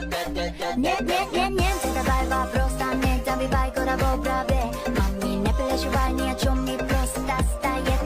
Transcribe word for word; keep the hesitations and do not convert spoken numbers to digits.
Нет, нет, нет, нет, это вайба, просто не забивай, куда в обраве. Маме, не переживай ни о чем, и просто стоять.